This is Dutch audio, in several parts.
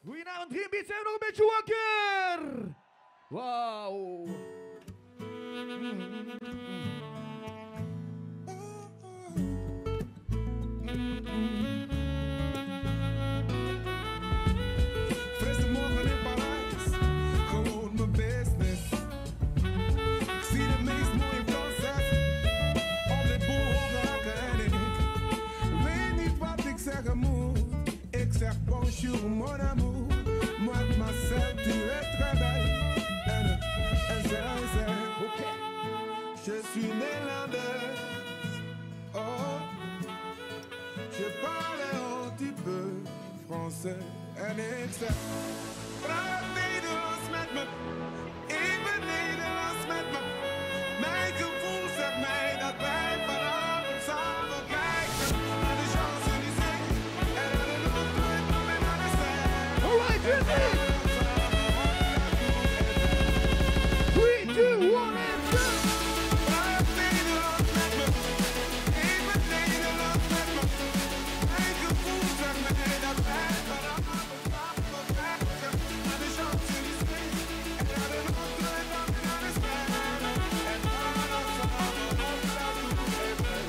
Goedenavond, Dreambeat, zijn we nog een beetje wakker? Wauw. Frisse morgen in Parijs, gewoon mijn business. Ik zie de meest mooie Franses op de boerhokken en ik weet niet wat ik zeggen moet. Ik zeg bonjour mon amour, moi de Marcel, tu es très belle. En zij zegt, okay. Je suis néerlandaise, oh, je parle un petit peu français. En ik zeg, praat Nederlands met me, even Nederlands met me. Mijn gevoel zegt mij dat wij vanavond samen kijken naar de Champs-Élysées en naar de Notre-Dame en naar de Seine. Alright, Jimmy! 3, 2, 1 and go! Praat Nederlands met me, even Nederlands met me. Mijn gevoel zegt mij dat wij vanavond samen kijken naar de Champs-Élysées en naar de Notre-Dame en naar de Seine. En vanavond samen op la Tour Eiffel.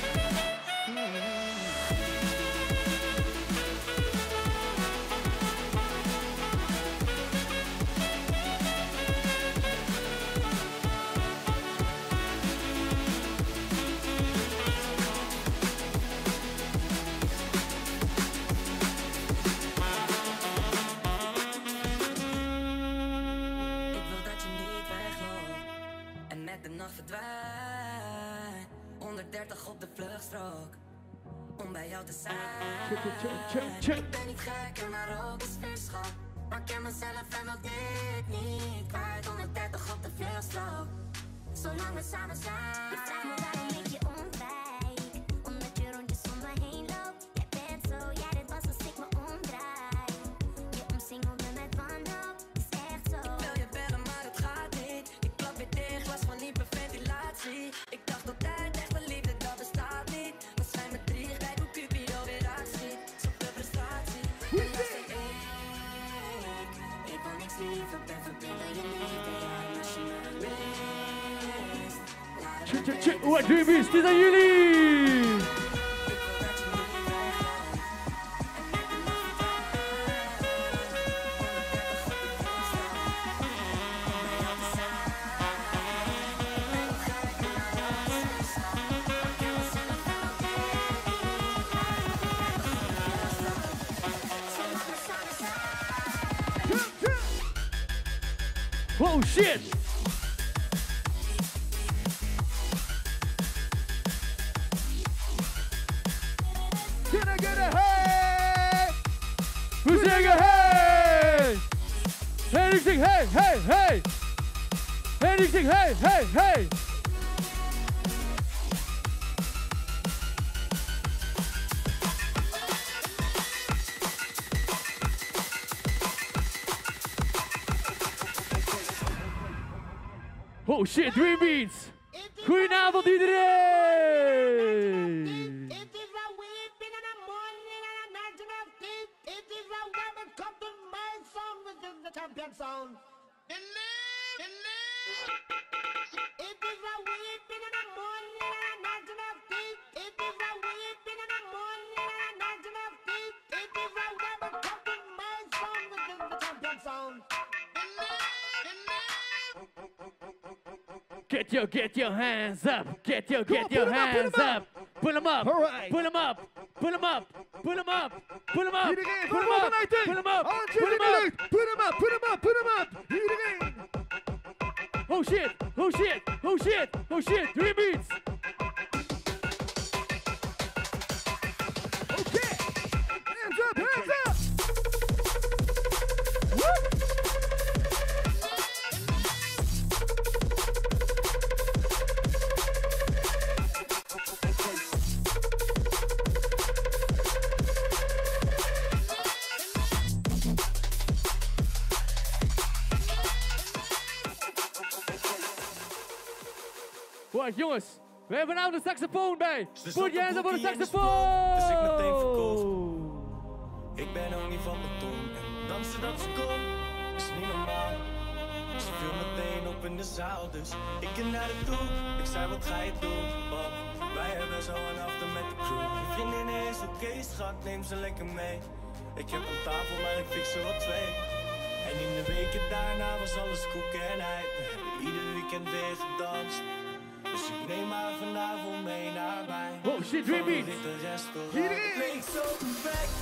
Ik wil dat je niet wegloopt en met de nacht verdwijnt. 130 op de vluchtstrook om bij jou te zijn. Ik ben niet gek en maar ook is verschot. Maar ik ken mezelf en wil dit niet kwijt. 130 op de vluchtstrook, zolang we samen zijn. Je vraagt me waarom ik je ontwijk, omdat je rondjes om me heen loopt. Jij bent zo, jij dit was als ik me omdraai. Je omsingelt me met wanhoop, is echt zo. Ik wil je bellen, maar het gaat niet. Ik klap weer dicht, last van hyperventilatie. Ik dacht altijd, echte liefde, dat bestaat niet. Maar schijn me drie, kijk hoe Cupido weer uitziet. Zoveel frustratie. En dan zeg ik wil niks liever, ben verbinden je niet bij jou. Als je me mist, laat het me weten. What Dreambeats, dit zijn jullie! Ik wil dat je niet wegloopt en met de nacht verdwijnt. 130 op de vluchtstrook om bij jou te zijn. Ik ben niet gek en maar ook is verschot. Maar ik ken mezelf en wil dit niet kwijt. 130 op de vluchtstrook, zolang we samen zijn. Oh shit! Can I get a hey? We zeggen hey! En ik zeg hey, hey, hey! En ik zeg hey, hey, hey! Oh shit, Dreambeats! Goedenavond iedereen! It is a weeping in the morning and a night of deep. It is a woman come to my song within the champion sound. It is a weeping in the morning and a night of deep. It is a weeping in the morning and a night of deep. It is a woman come to my song within the champion sound. Get your hands up! Get your hands up! Pull them up! Alright. Pull them up! Pull them up! Pull them up! Pull them up! Iedereen, Pull kom them op up! vanuit Pull them up! Handjes Pull in them de up! lucht. Put hem up, put hem up, put hem up. Iedereen. Oh shit! Oh shit! Oh shit! Oh shit! Dreambeats! Okay. Hands up, hands up. Woo. Wacht jongens, we hebben nou de saxofoon bij. Ze Put je hands up voor de in de saxofoon! spot, dus ik meteen verkoos. Ik ben ook niet van mijn toen en dansen dat ze kon, is niet normaal. Ze viel meteen op in de zaal, dus ik ging naar de toe. Ik zei, wat ga je doen? Want wij hebben zo een after met de crew. Je vriendin is oké, schat, neem ze lekker mee. Ik heb een tafel, maar ik fix er wel 2. En in de weken daarna was alles koek en ei. We hebben ieder weekend weer gedanst. Dus ik neem haar vanavond mee naar mij. Oh shit, Dream Beat. Favoriete restaurant. Het leek zo perfect.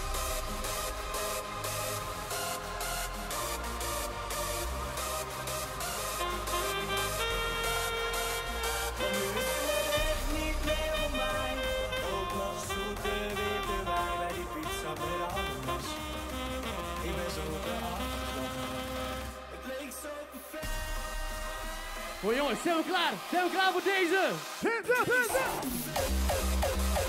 Want nu is het echt niet meer voor mij. Ook nog zoete witte wijn bij die pizza met ananas. Ik ben zo eraf. Het leek zo perfect. Oh jongens, zijn we klaar? Zijn we klaar voor deze? Hands up, hands up.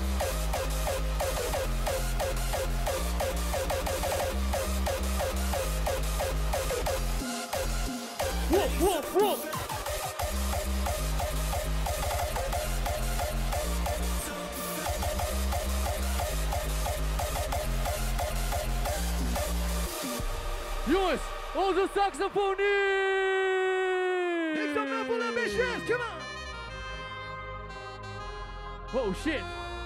Wop, wop, wop. Jongens, onze saxofonist! Make some noise for the bitches, come on. Oh shit.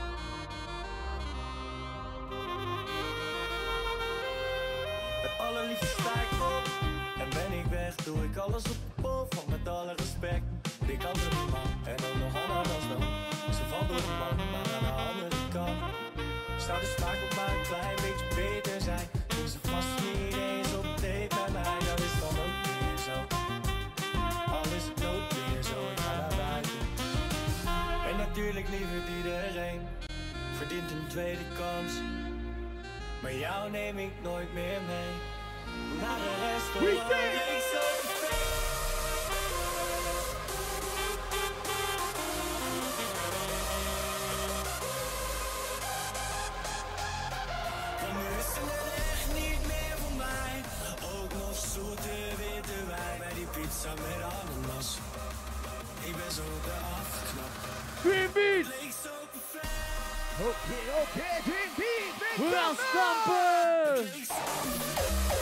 Het allerliefste sta ik op. En ben ik weg, doe ik alles op de pof. Want met alle respect, ik kan er niet man. En ook nog ananas dan. Ze valt door de man, maar aan de andere kant. Zou de smaak op maar een klein beetje beter zijn. Doen ze vast niet eens op date bij mij. Dat is dan ook weer zo. Al is het ook weer zo, ik ga naar buiten. En natuurlijk lieverd iedereen verdient een tweede kans. Maar jou neem ik nooit meer mee. Naar de restaurant leek zo perfect. Want nu is het echt niet meer voor mij. Ook nog zoete witte wijn bij die pizza met ananas. Ik ben zo eraf geknapt. Dream Beat! Leek zo perfect. Okay, okay, Dream Beat, make We gaan some stampen! Leek zo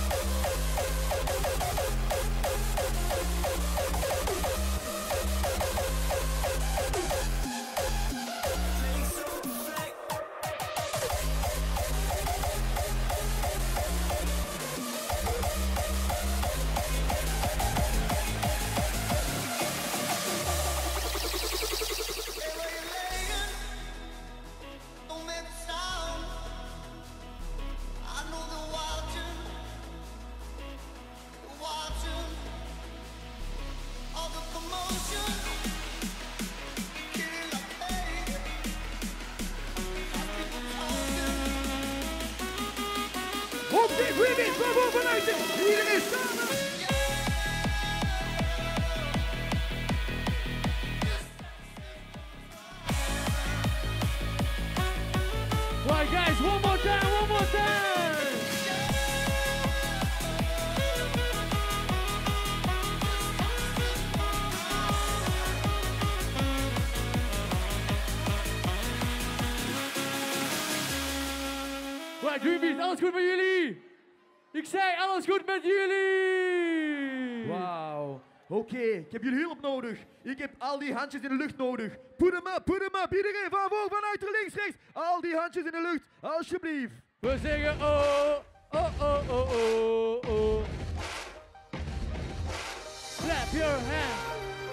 leek zo perfect. Okay, Dream Beat, bravo vanuit de iedereen samen. Right guys, one more time, one more time! Right, Dream Beat, alles goed met jullie? Ik zei alles goed met jullie! Wauw. Oké, ik heb jullie hulp nodig. Ik heb al die handjes in de lucht nodig. Put hem up. Iedereen van voor, vanuit de links, rechts. Al die handjes in de lucht, alsjeblieft. We zeggen oh, oh, oh, oh, oh, oh. Clap your hands.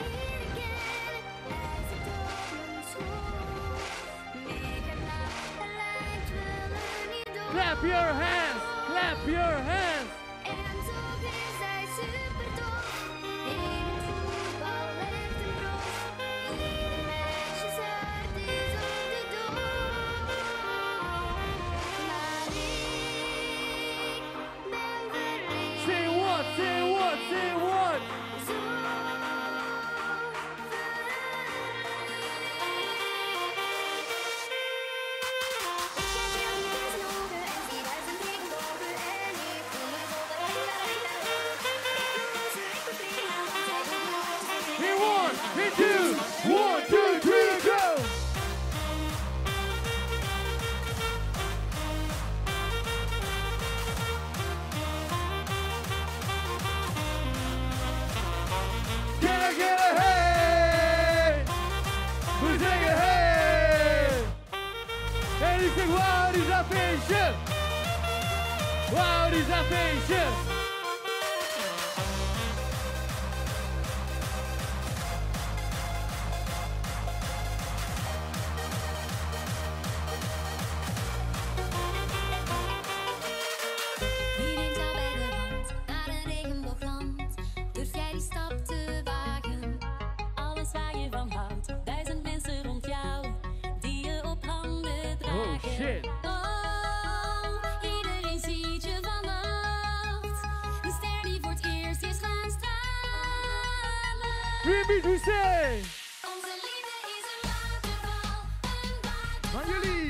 Clap your hands. Clap your hands. En toch is hij super tof. In het voetbal echt een prof. Ieder meisjeshart is op de doos. Maar ik ben verliefd. Say what, say what, say what? Zo In one, in two, 1, 2, 3, go! feestje. Wauw, dit is een feestje. Wie neemt jou bij de hand naar een regenboogland? Durf jij die stap te wagen? Alles waar je van houdt, 1000 mensen rond jou, die je op handen dragen. Oh shit. Oh, iedereen ziet je vannacht. Een ster die voor het eerst is gaan stralen. Dreambeat, we say. Onze liefde is een waterval, een waterval. Van jullie.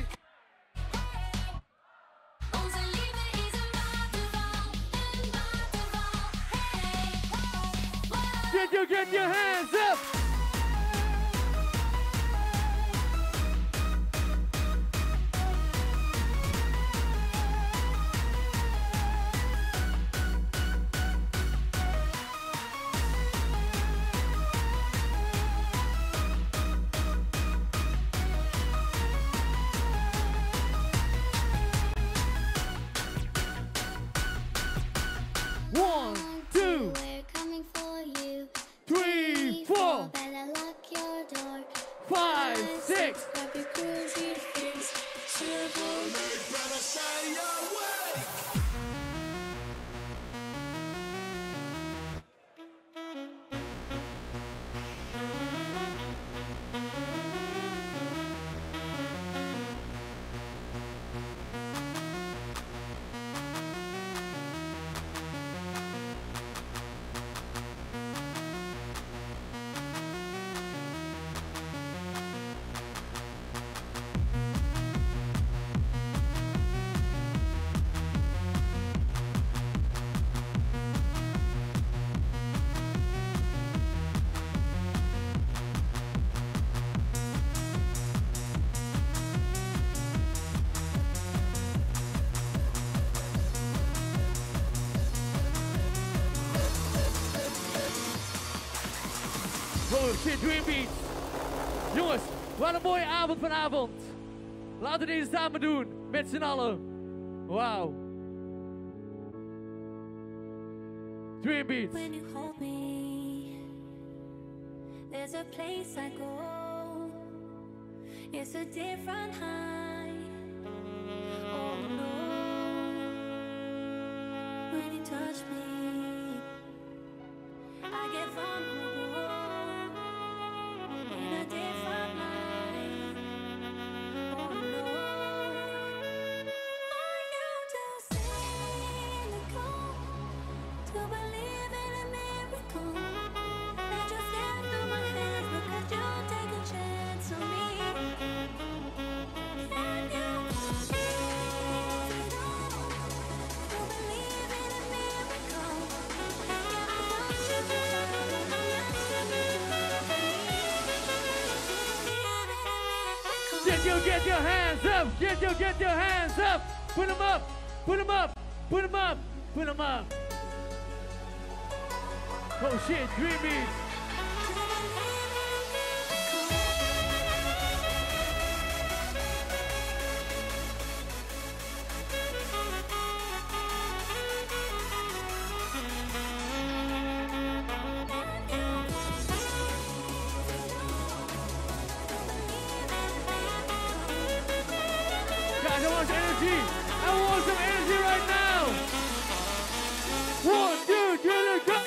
Onze liefde is een waterval, een waterval. Hey, wow. Get your hands up. One, two, We're coming for you. 3, 4, Better lock your door. 5, 6. Grab your cruisy face. Oh shit, Dreambeat. Jongens, wat een mooie avond vanavond. Laten we deze samen doen, met z'n allen. Wauw. Dreambeat. When you hold me, there's a place I go. It's a different high. Oh no. When you touch me, I get vulnerable in a different light. Oh no. Are you too cynical to believe in a miracle? That you slip through my hands because you take a chance on me. Can you to believe in a miracle? Can I Get your hands up. Get your hands up. Put them up. Put them up. Put them up. Put them up. Oh shit, Dreambeat. Guys, I want some energy. I want some energy right now. 1, 2, 3, let's go.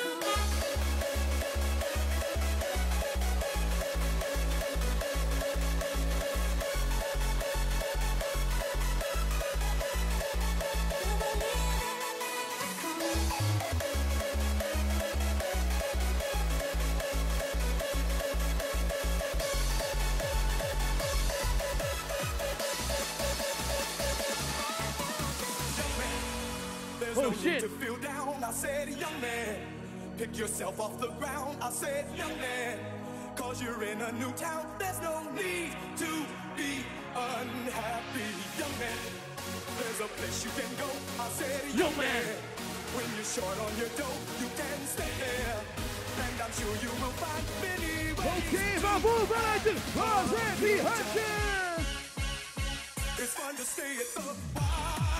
There's Oh, no shit. need to feel down. I said, young man, pick yourself off the ground. I said, young man, cause you're in a new town. There's no need to be unhappy, young man. There's a place you can go. I said, young man, when you're short on your dough, you can stay there. And I'm sure you will find many ways. Oké, waarvoor vanuit de waar zijn die handjes? It's fun to stay at the bar.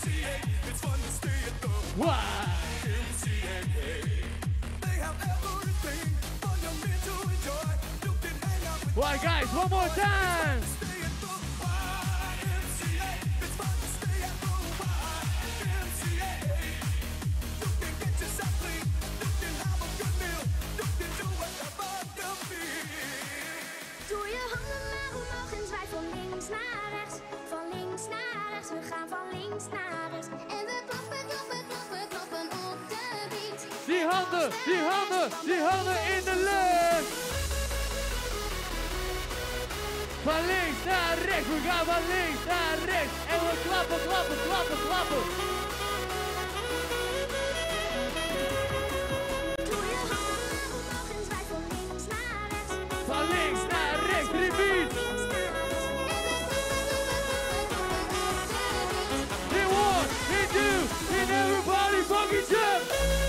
It's fun to stay at the Wow. YMCA. They have everything for young men to enjoy. You can hang out with Why, guys, one more time. stay at the YMCA. It's fun to stay at the YMCA. You can get yourself clean. You can have a good meal. You can do whatever you feel. Doe je handen maar omhoog en zwaai van links naar rechts. Van links naar rechts, we gaan van links naar rechts. En we klappen, klappen, klappen, klappen op de beat. Die handen, die handen, die handen in de lucht. Van links naar rechts, we gaan van links naar rechts. En we klappen, klappen, klappen, klappen. Doe je handen maar omhoog en zwaai van links naar rechts. Van links naar rechts, repeat. In one, in two, in everybody fucking jump.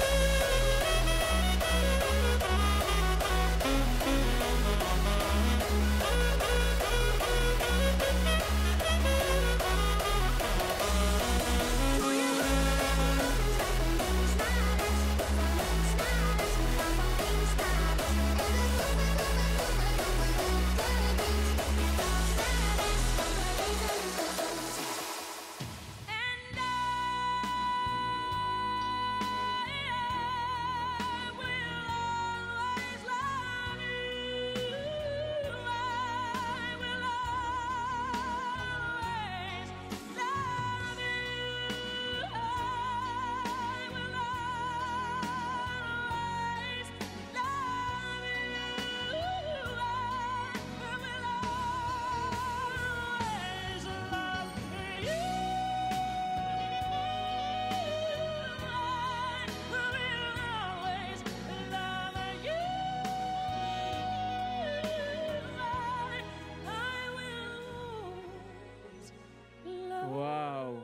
Wow.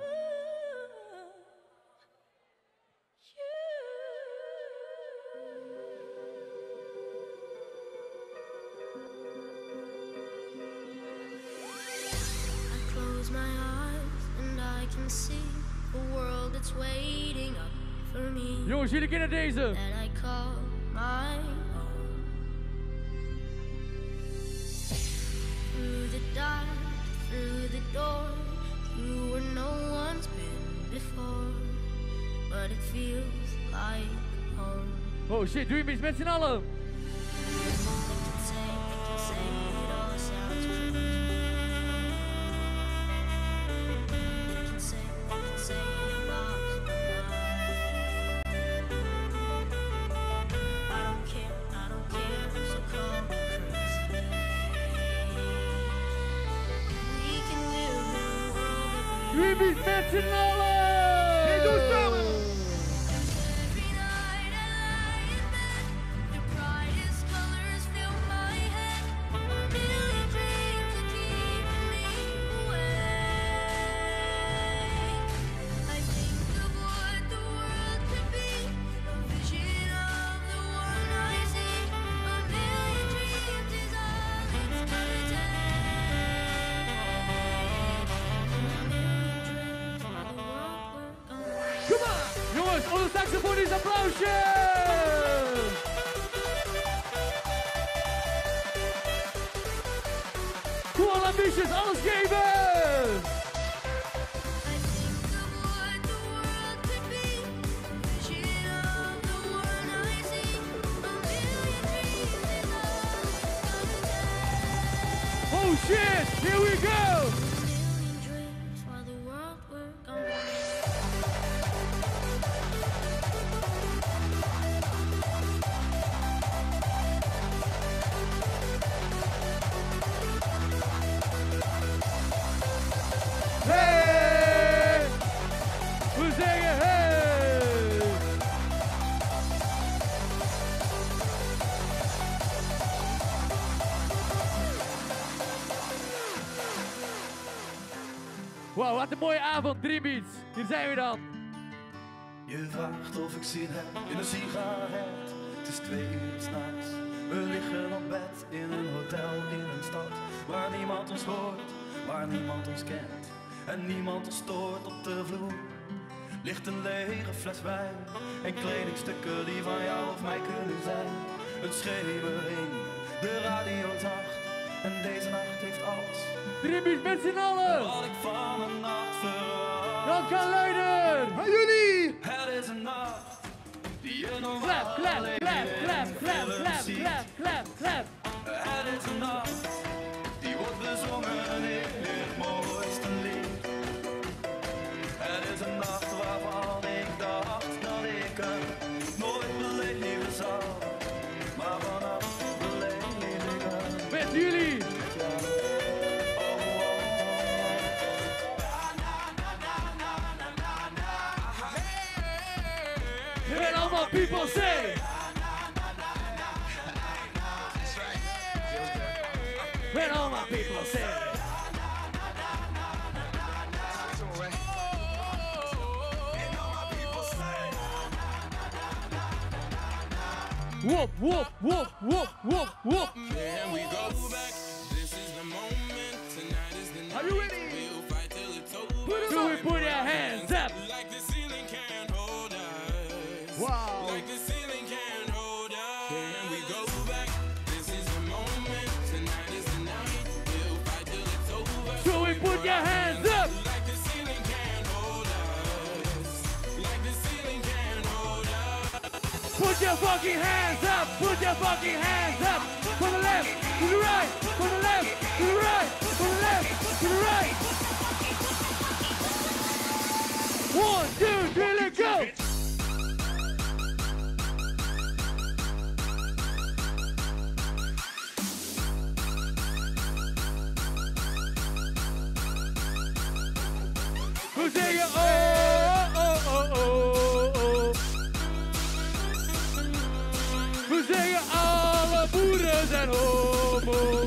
I close my eyes and I can see a world that's waiting up for me. Jongens, jullie kennen deze. That I call my own. Through the dark, through the door, through where no one's been before, but it feels like home. Oh shit, doe je iets met z'n allen? They can say it all sounds true. They can say it lost my mind. I don't care, so call me crazy. We can live in a world that we Doe je iets met z'n allen? Hey, doe het samen. Every night I lie in bed, the brightest colors fill my head. A million dreams are keeping me awake. I think of what the world could be, a vision of the one I see. A million dreams is all it's gonna take. A million dreams for the world we're gonna. Kom maar! Jongens, onze saxofonist applausje! Cool ambitious, alles geven! I think of what the world could be, a vision of the one I see. A million dreams is all it's gonna take. Oh shit, here we go! A million dreams for the world we're gonna make. Hey! We zeggen hey! Wauw, wat een mooie avond, Dreambeats. Hier zijn we dan. Je vraagt of ik zin heb in een sigaret. Het is 2 uur 's nachts. We liggen op bed in een hotel in een stad waar niemand ons hoort, waar niemand ons kent en niemand ons stoort op de vloer. ligt een lege fles wijn en kledingstukken die van jou of mij kunnen zijn. Een schemering, de radio zacht en deze nacht heeft alles Dreambeats met z'n allen. wat ik van een nacht verwacht. Dat kan luider. Aan jullie! Het is een nacht die je nog Clap, clap, clap, clap, clap, clap, clap, clap, clap. Het is een nacht die wordt bezongen in het mooiste lied. Het is een nacht waarvan ik dacht dat ik hem nooit beleven zou. Maar vannacht beleef ik hem Met jullie. met jou. And all my people say. And all my people say. Whoop, whoop, whoop, whoop, whoop, whoop. And we go back. This is the moment. Tonight is the night. Are you ready? We'll fight till it's over. Put 'em So we up! put our hands up. Like the ceiling can't hold us. Wow! Like the ceiling can't hold us. And we go back. This is the moment. Tonight is the night. We'll fight till it's over. So we put your hands up. Like the ceiling can't hold us. Like the ceiling can't hold us. Put your fucking hands up. Put your fucking hands up. From the left to the right. From the left to the right. From the left to the right. 1, 2, 3, let's go. We zeggen oh, oh, oh, oh, oh. We zeggen alle boeren zijn homo.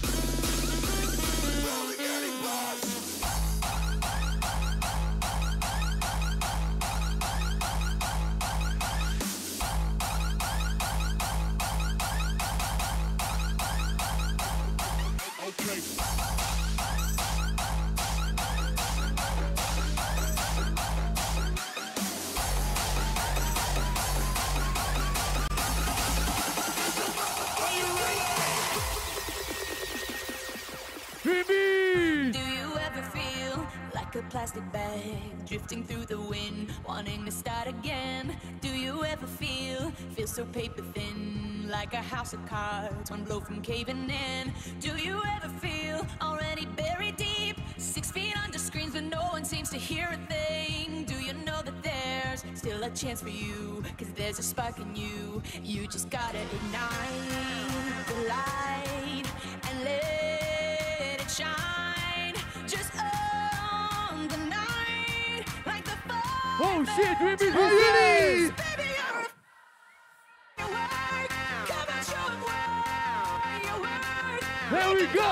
Dreambeats! Do you ever feel like a plastic bag drifting through the wind, wanting to start again? Do you ever feel so paper thin, like a house of cards, one blow from caving in? Do you ever feel already buried deep, 6 feet under screens, but no one seems to hear a thing? Do you know that there's still a chance for you? Cause there's a spark in you, you just gotta ignite the light and let it shine. Just own the night like the fire. Oh shit, we be Jullie! Baby, you're a firework. Come and show 'em where you work. Here we go.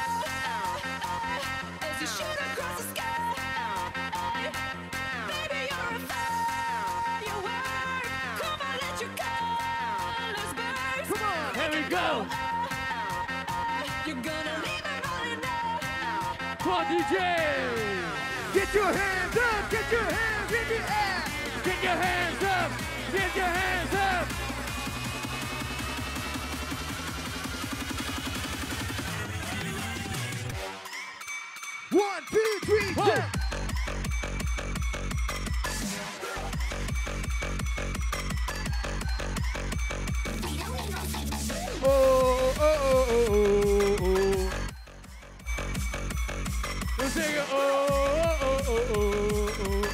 As you shoot across the sky. Baby, you're a firework. Come on, let your colors burst. Come on! Here we go. You're gonna leave it running now. Come on, DJ. Get your hands up! Get your hands in the air! Get your hands up. Get your hands up. One, two, three, Whoa. jump! Oh, oh, oh, oh, oh, oh. We zingen oh, oh, oh, oh, oh, oh.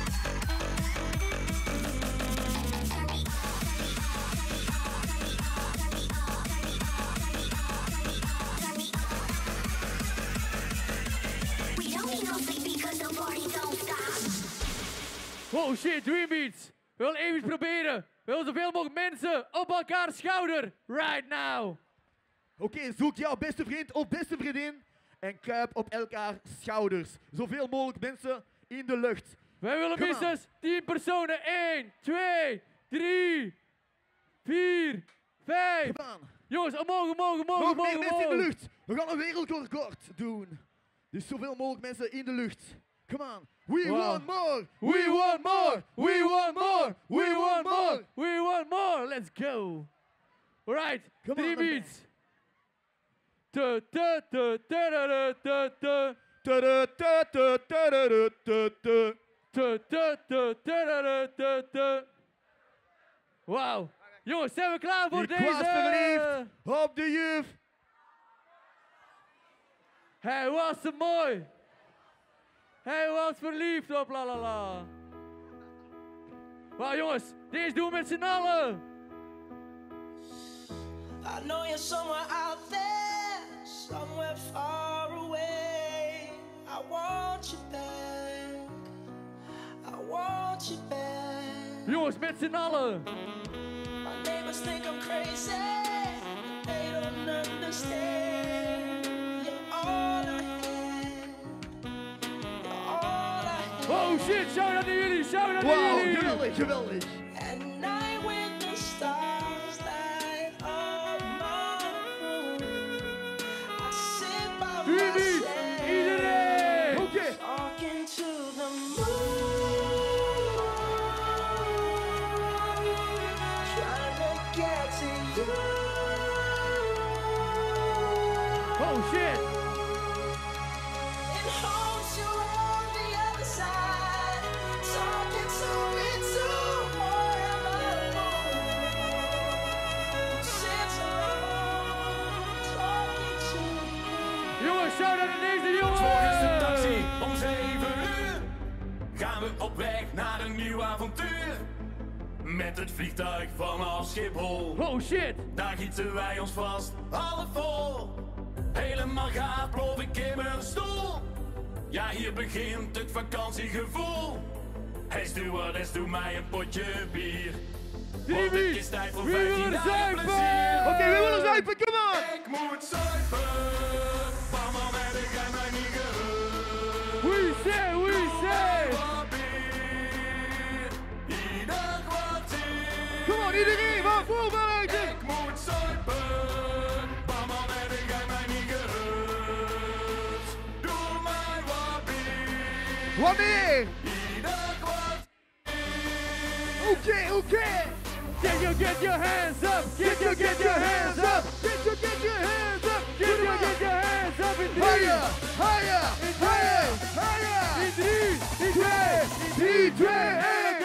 We don't need no sleep because the party don't stop. Oh shit, Dreambeats. We willen even proberen. We willen zoveel mogelijk mensen op elkaar schouder. Right now. Oké, zoek jouw beste vriend of beste vriendin en kruip op elkaar schouders. Zoveel mogelijk mensen in de lucht. Wij willen Come minstens 10 personen. 1, 2, 3, 4, 5. Come on. Jongens, omhoog, omhoog, omhoog, Nog omhoog, meer mensen in de omhoog. lucht. We gaan een wereldrecord doen. Dus zoveel mogelijk mensen in de lucht. Come on. We Wow. want more. We want more! We want more! We want more! We want more! Let's go! Alright, Come three on, man. beats. Tu, tu, tu, tu, tu, tu, tu. Ta-da-ta-ta-ta-ta-ta-ta. Tu, tu, tu, tu, tu, tu. Wauw. Jongens, zijn we klaar voor Ik was deze? verliefd op de juf. Hij was zo mooi. Hij was verliefd op la la la. Wauw jongens, deze doen we met z'n allen. I know you're somewhere out there, somewhere far away. I want you back. I want you back. Jongens, met z'n allen. My neighbors think I'm crazy. They don't understand. You're all I had. You're all I had. Oh shit, shout out naar jullie, shout out naar Wauw, jullie. geweldig, geweldig. At night when the stars light up my room, I sit by Drie beats, myself, iedereen. Oké. talking to the moon, trying to get to you. Oh shit. It holds you on the other side, talking to it tomorrow. Sits alone, talking to you. Jongens, shout out naar deze jongens. Morgens de taxi om 7 uur. Gaan we op weg naar een nieuw avontuur. Met het vliegtuig vanaf Schiphol. Oh shit. Daar gieten wij ons vast half vol. Helemaal gaaf plof ik in mijn stoel. Ja, hier begint het vakantiegevoel. Hey stewardess, doe mij een potje bier. Drie Want het beats. is tijd voor We 15 willen dagen zuipen. plezier. Oké, we willen zuipen, come on. Ik moet zuipen. Mama, heb jij mij niet gehoord? We say, we say. Wat bier, ieder kwartier. Come on, iedereen, van voorbereiding. Ik moet zuipen. Mama, heb jij mij niet gehoord? Doe mij wat bier, Wanneer? ieder kwartier. Oké. Get your hands up. Get your hands up. Get your hands up. Get your hands up in drie. Higher, higher, higher, higher. In drie. In twee. 3, 2, 1.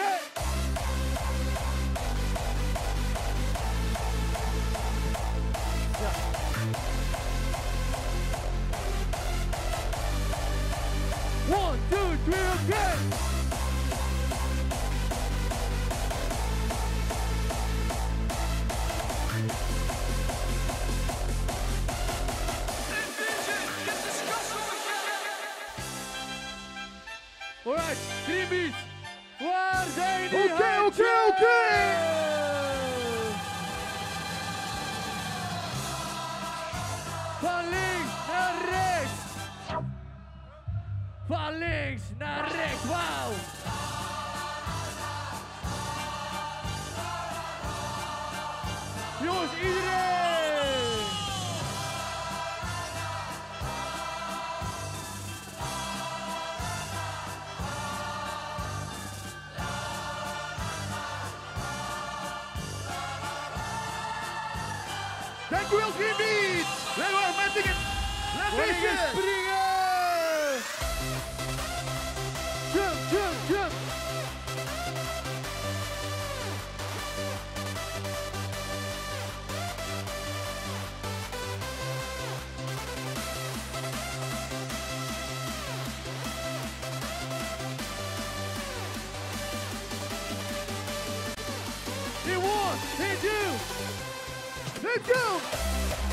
One, two, three, okay. Alright, drie beats. Waar zijn die Oké. handjes? Van links naar rechts. Van links naar rechts, wauw. Jongens, iedereen. Dankjewel, Green Beat. Let maar, met dingen. Let Springen, deze. springen. Jump, jump, jump. In one, in two. Let's go.